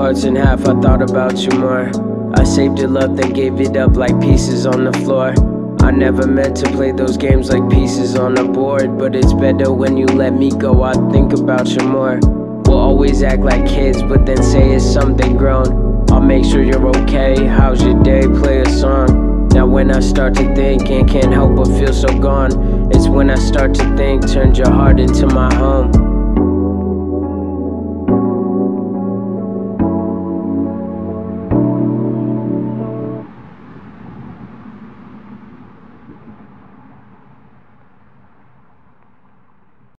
hearts in half, I thought about you more. I saved your love, then gave it up like pieces on the floor. I never meant to play those games like pieces on a board, but it's better when you let me go, I think about you more. We'll always act like kids, but then say it's something grown. I'll make sure you're okay, how's your day, play a song. Now when I start to think and can't help but feel so gone, it's when I start to think, turned your heart into my home.